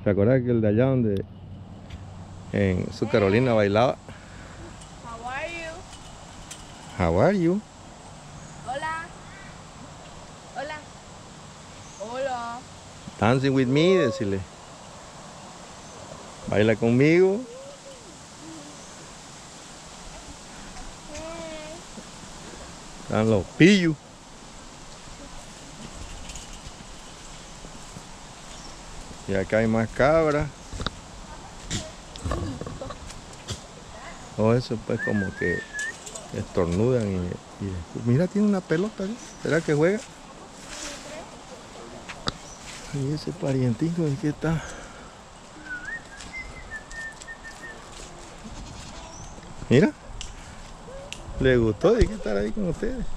¿Te acuerdas que el de allá donde en su Carolina bailaba? How are you? How are you? Hola. Hola. Hola. Dancing with me, decirle. Baila conmigo. Están los pillos. Y acá hay más cabras. O eso pues como que estornudan y mira, tiene una pelota ahí. ¿Será que juega? Y ese parientico de que está. Mira. Le gustó de que estar ahí con ustedes.